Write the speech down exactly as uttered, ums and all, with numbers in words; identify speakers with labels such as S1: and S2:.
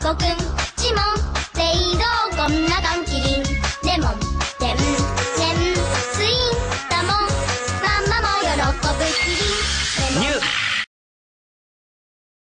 S1: ごくんちもんれいどこんなかんきりんレモンてんてんスインだもんママもよろこぶキリンレモン